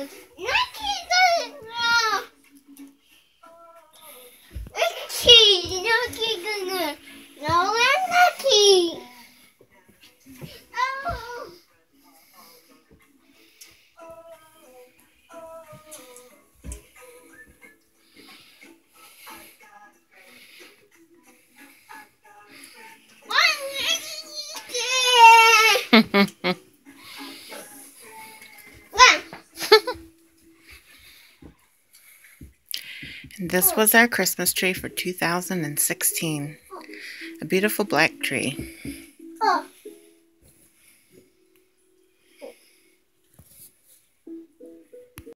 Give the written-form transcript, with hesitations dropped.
This was our Christmas tree for 2016. A beautiful black tree.